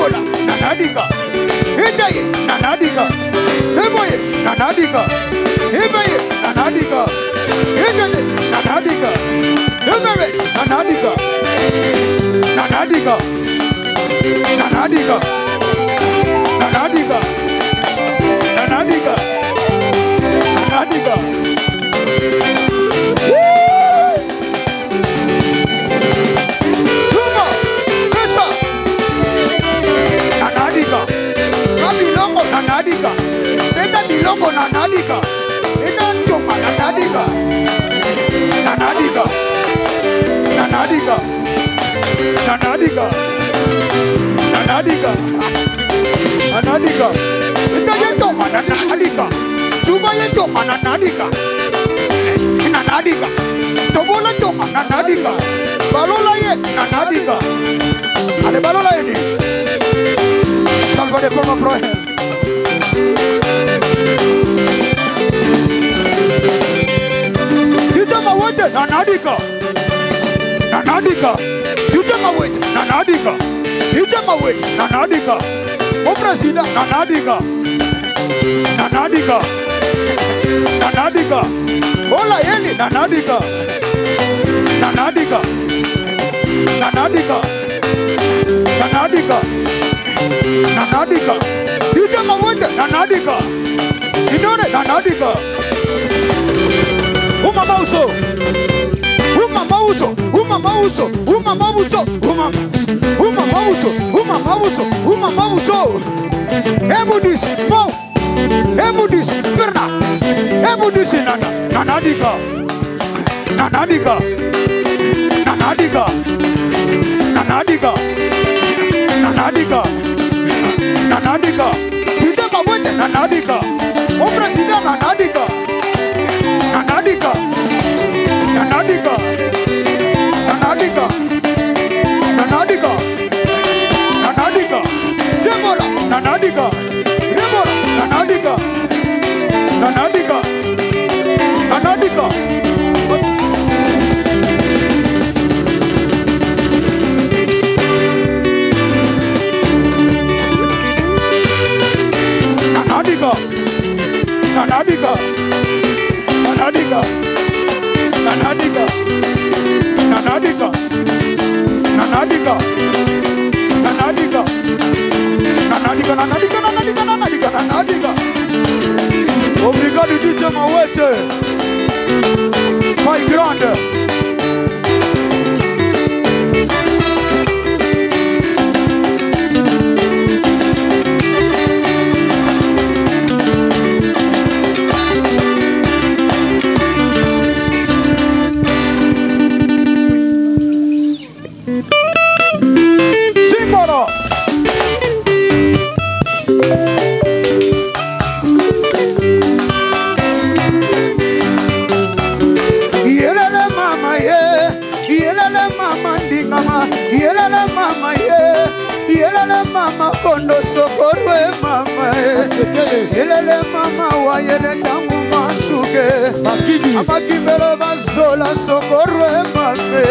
Ebola, nanadika. Etaye, nanadika. Eboye, nanadika. Ebaye, nanadika. Etaye, nanadika. Ebere, nanadika. Nanadika. Nanadika. Nanadika. Nanadika. Nanadika. Nanadika, eta biloko nanadika, eta tonga nanadika, nanadika, nanadika, nanadika, nanadika, nanadika, eta yetonga nanadika, chuba yetonga nanadika, nanadika, tobola tonga nanadika, balola ye nanadika, ale balola ye ni, salva de forma proje. Nanadika, nanadika, you take away, nanadika, you take away, nanadika, o Brasília, nanadika, nanadika, nanadika, ola ele, nanadika, nanadika, nanadika, nanadika, nanadika, you take away, nanadika, you know that, nanadika, uma mauso. Uma mauso, uma mauso, uma mauso, uma mauso, uma mauso, uma mauso. Ebudis, mo, ebudis, perna, ebudis nana, nanadika, nanadika, nanadika, nanadika, nanadika, nanadika. Tita mabwete nanadika, o Brasília nanadika, nanadika. Nanadika, nanadika, nanadika, nanadika, Debola, nanadika, Debola, nanadika, nanadika, nanadika. Nanadika, nanadika, nanadika. Nanadika, nanadika, nanadika, nanadika, nanadika, nanadika, nanadika, nanadika, nanadika. Obrigado, DJ Mawete. Pai grande. Mama kondo sokorwe mama yelele mama wa yele tangu mansuke amakimelo bazola sokorwe mama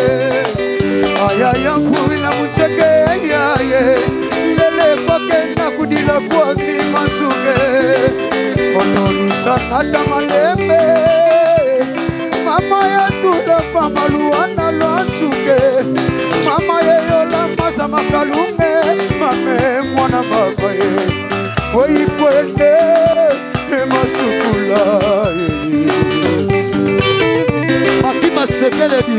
ayaya kuila muteke yaye lele kwake na kudila kwa mi mansuke kondo sanata malembe mama ya tula pamaluana lansuke mama yeyola masa makalume mame mwana baba ye Oi kwende masukula Makima sekele bi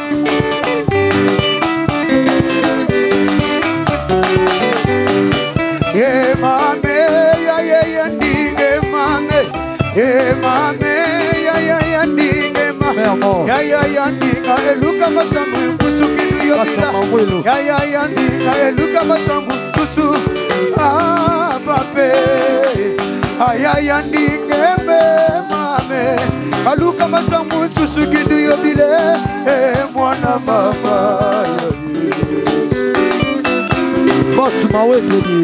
mame ya ndige mame mame ya ndige mame ya ndinga eluka masambu kusuki ya ndinga eluka masambu kusu pape ya ndinga mame aluka masambu kusuki ya bile mwana mama Boss Mawete ni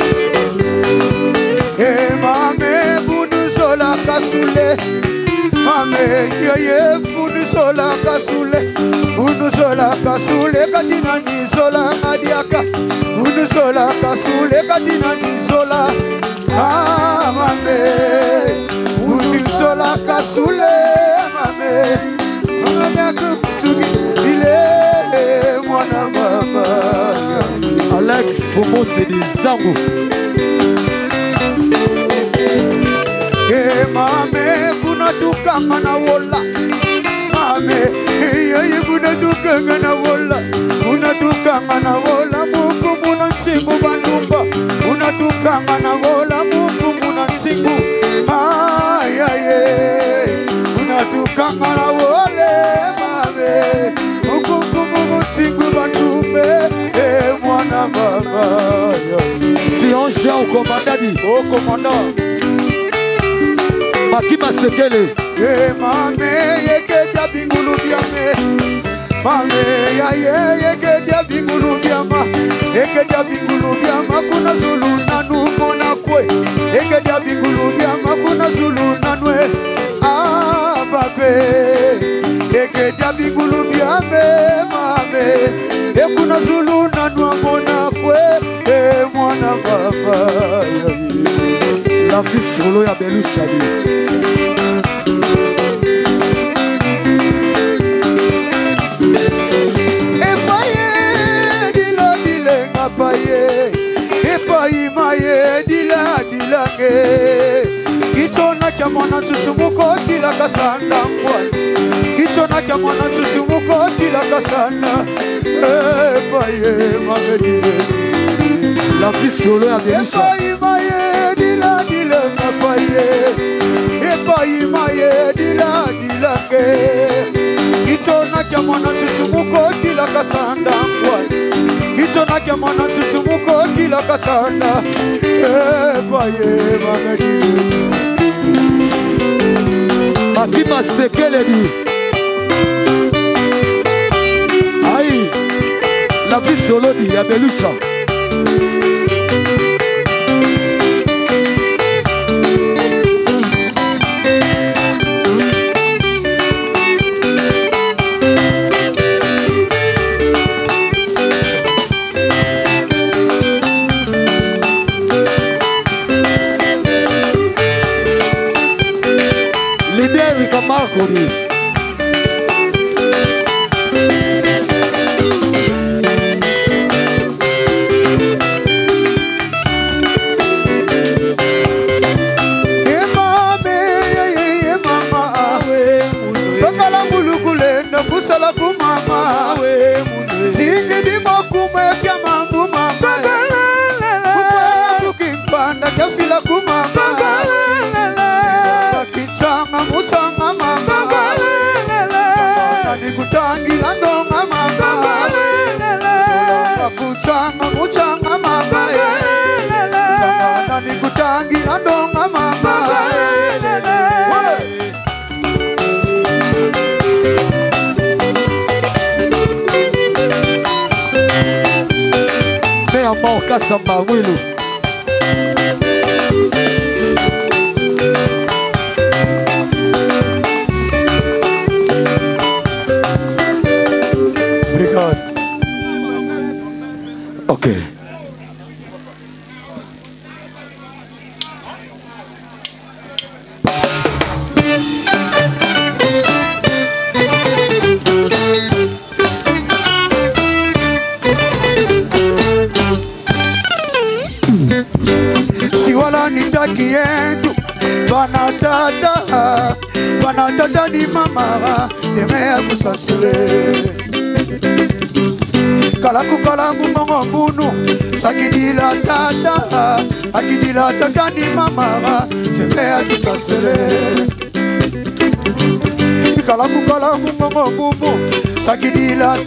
mame budu sola kasule mame yeye unusola kasule katina nisola ngadiaka unusola kasule katina nisola mame unusola kasule mame mame kutugi ile mwana mama Alex Fumo Sedi Zango mame kuna tukanga na wola mame yeye kuna tukanga na wola muku muna nsingu bandumba kuna tukanga na wola muku muna nsingu ayaye kuna tukanga na wole mame muku muna nsingu bandumbe mwana baba si on chant au commandant au commandant Makima Sekele mame yekedia bingulu biame mame yekedia bingulu biama kuna zulu nanu mona kwe yekedia bingulu biama kuna zulu nanwe babe yekedia bingulu biame mame kuna zulu nanu mona kwe mwana baba la vie solo ya Belusha Epaye dilange Kitona kya mwana tusumuko kila kasanda mbwani Kitona kya mwana tusumuko kila kasanda Epaye maye dile La vie solo ya Belusha Epaye maye dilange Epaye maye dilange Kitona kya mwana tusumuko kila kasanda mbwani Kitona kya mwana tusumuko kila kasanda baye mamedi Makima Sekele di Aïe la vie solo di ya Belusha Marco di mama bakala mulukule na kusala kumama singi di mokume kya mambu mama kukimpanda kya fila kumama kitanga mutanga mama nikutangi landonga mama kutsanga mutanga mama nikutangi landonga mama me amor kasamba wilu Okay. Si wala nitakiendu banatata ni mama yemea kusasule Kala mumongo mbunu sakidila tata ni mama semea tusasele Kala mumongo mbunu sakidila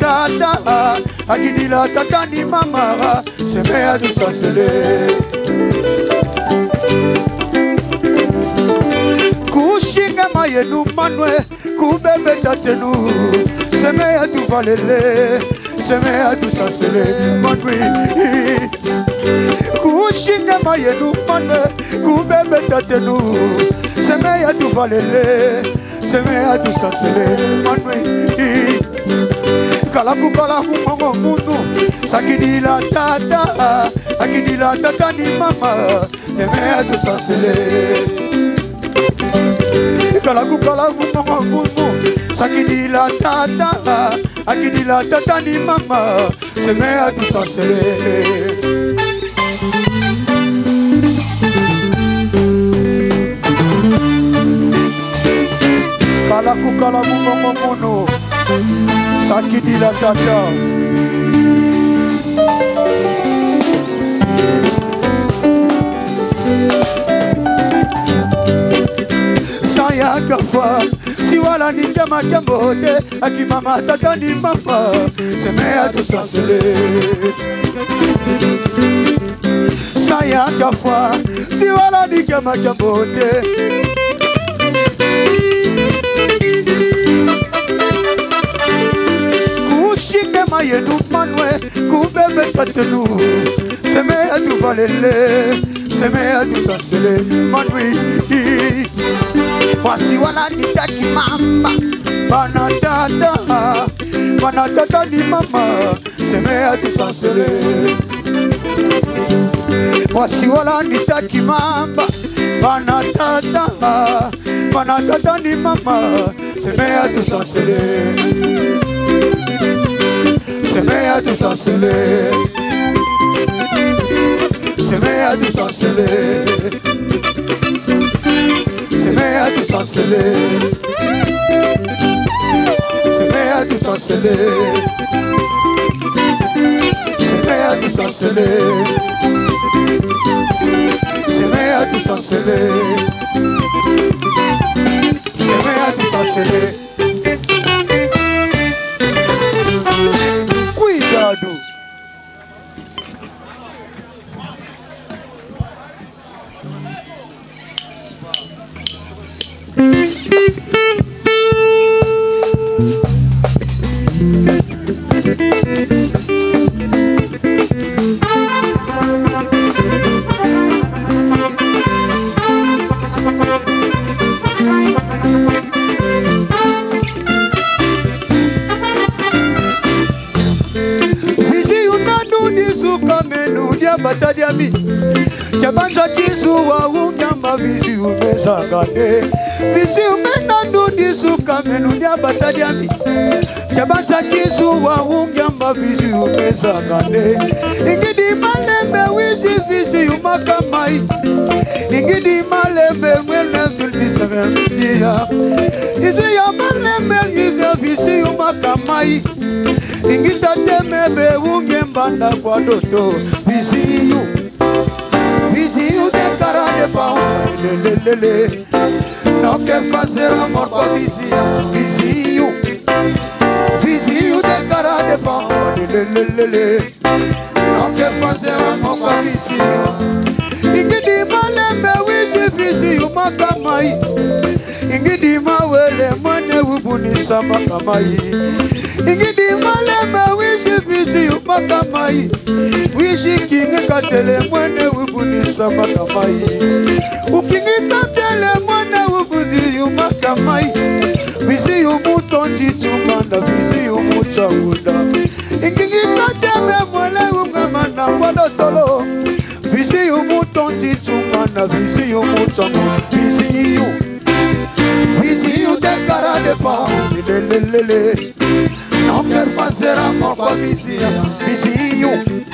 tata ni mama semea tusasele Kushinga mayenu manwe kubebe tatenu semea tuvalele Semea tu sasele manwi Kushinga mayenu mane Kubebe tatenu Semea tu valele semea tu sasele manwe kalaku kalaku mongo mundu sakini la tata ni mama semea tu sasele kalaku kalaku mongo mundu sakini la tata ni mama semea tu sasele kalaku kalaku mongo mundu sakini la tata saya kafa si wala ni chama jambote akimama tata ni mama semea tu sasele saya kafa si wala ni chama jambote yenu manwe kubebe patenu semea tu valele semea tu sasele manwe wasi wala nitaki mamba banatata ni mama semea tu sasele wasi wala nitaki mamba banatata ni mama semea tu sasele semea tu sasele semea tu sasele semea tu sasele semea tu sasele semea tu sasele semea tu sasele semea tu sasele cuidado. Batadiami Chabanza kisu wa unyamba vizi umezangane vizi umenandu nisu kamenu nya batadiami Chabanza kisu wa unyamba vizi umezangane ingidi maleme wizi vizi umakamai ingidi maleme mwene vilti sevendia izi ya maleme iga vizi umakamai ingita temebe unyembanda kwa doto vizi you de cara de pau lelelele não quer fazer amor com a vizinho de cara de pau lelelele não quer fazer amor com a vizinho ingidi malembe wizi vizinho makamai ingidi mawele mane ubunisa makamai ingidi malembe wizi vizinho makamai wishi kinge katele mwane ubunisa makamai ukinge katele mwane ubunisa makamai visi umutonji chumanda visi umuchawunda inginge katele mwane ungamana wadotolo visi umutonji chumanda visi umuchawunda visi de cara de pau lelelele não quer fazer amor com a vizinho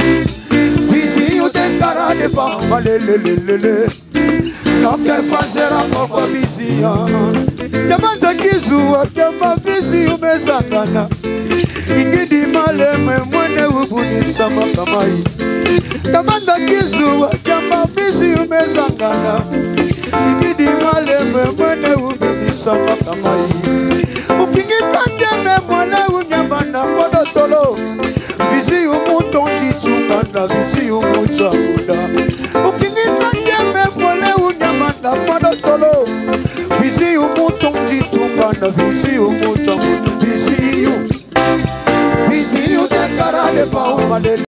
de cara de pau, lelelele não quer fazer amor com a vizinha Chabanza kisu akema vizinho mesangana ingidi maleme mwene ubunisa makamai Chabanza kisu akema vizinho mesangana ingidi maleme mwene ubunisa makamai ukingi kateme mwene unyambana kodotolo vizinho mutonji chungana vizinho muchauda ukingi kateme mwene unyambana kodotolo vizinho mutonji chungana vizinho muchauda vizinho de cara de pau